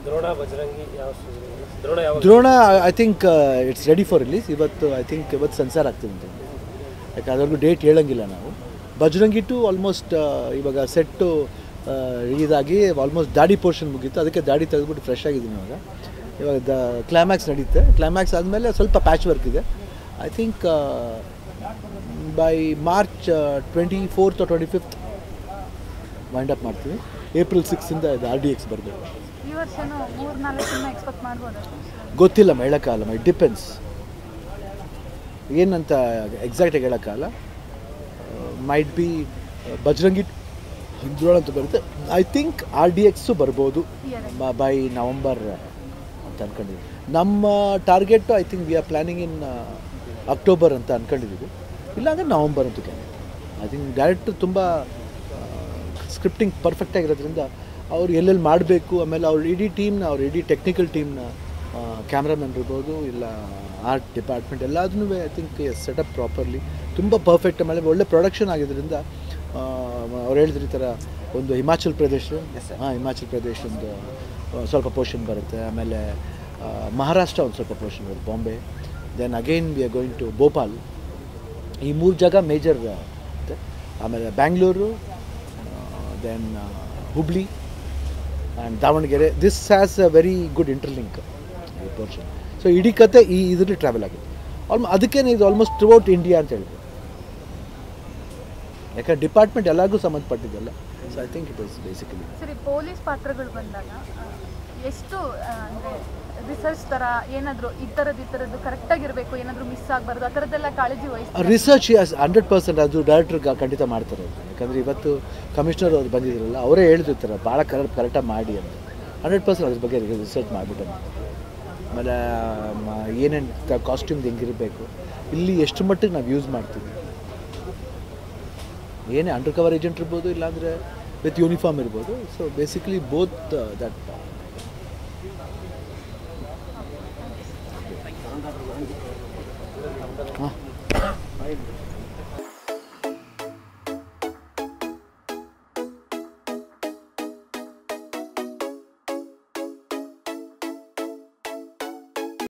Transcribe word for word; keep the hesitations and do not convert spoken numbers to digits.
ದ್ರೋಣ ಬಜರಂಗಿ ಯಾವ ದ್ರೋಣ ಯಾವ Drona I think it's ready for release. ಇವತ್ತು ಐ ಥಿಂಕ್ ಇವತ್ತು ಸೆನ್ಸಾರ್ ಆಗ್ತದೆ ಅಂತ, ಯಾಕೆ ಅದ್ರಿಗೂ ಡೇಟ್ ಹೇಳಂಗಿಲ್ಲ ನಾವು. ಬಜರಂಗಿ ಟು ಆಲ್ಮೋಸ್ಟ್ ಇವಾಗ ಸೆಟ್ಟು ಇದಾಗಿ ಆಲ್ಮೋಸ್ಟ್ ದಾಡಿ ಪೋರ್ಷನ್ ಮುಗೀತು, ಅದಕ್ಕೆ ದಾಡಿ ತೆಗೆದುಬಿಟ್ಟು ಫ್ರೆಶ್ ಆಗಿದ್ದೀನಿ ಇವಾಗ. ಇವಾಗ ದ ಕ್ಲೈಮ್ಯಾಕ್ಸ್ ನಡೀತೆ. ಕ್ಲೈಮ್ಯಾಕ್ಸ್ ಆದಮೇಲೆ ಸ್ವಲ್ಪ ಪ್ಯಾಚ್ ವರ್ಕ್ ಇದೆ. I think by March twenty fourth twenty fifth wind up ಮಾಡ್ತೀವಿ. ಏಪ್ರಿಲ್ ಸಿಕ್ಸಿಂದ ಇದು ಆರ್ ಡಿ ಎಕ್ಸ್ ಬರಬೇಕು. ಗೊತ್ತಿಲ್ಲ, ಹೇಳೋಕ್ಕಾಗಲ್ಲ. ಇಟ್ ಡಿಪೆಂಡ್ಸ್, ಏನಂತ ಎಕ್ಸಾಕ್ಟಾಗಿ ಹೇಳೋಕ್ಕಾಗಲ್ಲ. ಮೈಟ್ ಬಿ ಬಜರಂಗಿ ದ್ರೋಣ ಅಂತ ಬರುತ್ತೆ. I think R D X ಬರ್ಬೋದು ಬೈ ನವಂಬರ್ ಅಂತ ಅಂದ್ಕೊಂಡಿದ್ದೀವಿ. ನಮ್ಮ target I think we are planning in October ಅಂತ ಅಂದ್ಕೊಂಡಿದ್ದೀವಿ, ಇಲ್ಲಾಂದರೆ ನವಂಬರ್ ಅಂತ ಕ್ಯಾನ್. ಐ ಥಿಂಕ್ ಡೈರೆಕ್ಟ್ರ್ ತುಂಬ ಸ್ಕ್ರಿಪ್ಟಿಂಗ್ ಪರ್ಫೆಕ್ಟಾಗಿರೋದ್ರಿಂದ ಅವ್ರು ಎಲ್ಲೆಲ್ಲಿ ಮಾಡಬೇಕು, ಆಮೇಲೆ ಅವ್ರ ಇಡೀ ಟೀಮ್ನ ಅವ್ರ ಇಡೀ ಟೆಕ್ನಿಕಲ್ ಟೀಮ್ನ ಕ್ಯಾಮ್ರಾಮನ್ ಇರ್ಬೋದು, ಇಲ್ಲ ಆರ್ಟ್ ಡಿಪಾರ್ಟ್ಮೆಂಟ್ ಎಲ್ಲದನ್ನೂ ಐ ಥಿಂಕ್ ಸೆಟಪ್ ಪ್ರಾಪರ್ಲಿ ತುಂಬ ಪರ್ಫೆಕ್ಟ್. ಆಮೇಲೆ ಒಳ್ಳೆ ಪ್ರೊಡಕ್ಷನ್ ಆಗಿದ್ದರಿಂದ ಅವ್ರು ಹೇಳಿದ್ರೆ ಈ ಥರ ಒಂದು ಹಿಮಾಚಲ್ ಪ್ರದೇಶ, ಹಾಂ ಹಿಮಾಚಲ್ ಪ್ರದೇಶದ್ದು ಸ್ವಲ್ಪ ಪೋರ್ಷನ್ ಬರುತ್ತೆ. ಆಮೇಲೆ ಮಹಾರಾಷ್ಟ್ರ ಒಂದು ಸ್ವಲ್ಪ ಪೋರ್ಷನ್ ಬರುತ್ತೆ, Bombay. Then again we are going to Bhopal. ಈ ಮೂರು ಜಾಗ ಮೇಜರ್ ಇರುತ್ತೆ. ಆಮೇಲೆ Bangalore, then Hubli and Davangere. This has a very good interlink ಈ ಪೋರ್ಷನ್. ಸೊ ಇಡೀ ಕತೆ ಈ ಇದರಲ್ಲಿ ಟ್ರಾವೆಲ್ ಆಗುತ್ತೆ. ಆಲ್ಮೋ ಅದಕ್ಕೇನೆ ಇದು ಆಲ್ಮೋಸ್ಟ್ ಥ್ರೂಔಟ್ ಇಂಡಿಯಾ ಅಂತ ಹೇಳ್ಬೋದು, ಯಾಕಂದ್ರೆ ಡಿಪಾರ್ಟ್ಮೆಂಟ್ ಎಲ್ಲರಿಗೂ ಸಂಬಂಧಪಟ್ಟಿದ್ದಲ್ಲ. So I think it is basically. ಸರಿ, ಪೊಲೀಸ್ ಪಾತ್ರಗಳು ಬಂದಾಗ ಎಷ್ಟು ಅಂದರೆ ರಿಸರ್ಚ್ ಥರ ಏನಾದರೂ ಈ ಥರದ್ದು ಈ ಥರದ್ದು ಕರೆಕ್ಟಾಗಿರಬೇಕು, ಏನಾದರೂ ಮಿಸ್ ಆಗಬಾರ್ದು, ಆ ಥರದ್ದೆಲ್ಲ ಕಾಳಜಿ ವಹಿಸಿ ರಿಸರ್ಚ್ ಹಂಡ್ರೆಡ್ ಪರ್ಸೆಂಟ್ ಅದು ಡೈರೆಕ್ಟ್ರ್ ಖಂಡಿತ ಮಾಡ್ತಾರೆ. ಯಾಕಂದರೆ ಇವತ್ತು ಕಮಿಷನರ್ ಅವ್ರು ಬಂದಿದ್ರಲ್ಲ, ಅವರೇ ಹೇಳಿರ್ತಾರೆ ಭಾಳ ಕರೆಕ್ಟ್ ಕರೆಕ್ಟಾಗಿ ಮಾಡಿ ಅಂತ. ಹಂಡ್ರೆಡ್ ಪರ್ಸೆಂಟ್ ಅದ್ರ ಬಗ್ಗೆ ರಿಸರ್ಚ್ ಮಾಡಿಬಿಟ್ಟು, ಆಮೇಲೆ ಏನೇನು ಕಾಸ್ಟ್ಯೂಮ್ದು ಹೆಂಗಿರಬೇಕು, ಇಲ್ಲಿ ಎಷ್ಟು ಮಟ್ಟಿಗೆ ನಾವು ಯೂಸ್ ಮಾಡ್ತೀವಿ, ಏನೇ ಅಂಡರ್ ಕವರ್ ಏಜೆಂಟ್ ಇರ್ಬೋದು, ಇಲ್ಲಾಂದರೆ ವಿತ್ ಯೂನಿಫಾರ್ಮ್ ಇರ್ಬೋದು. So basically both that. ಹಾಂ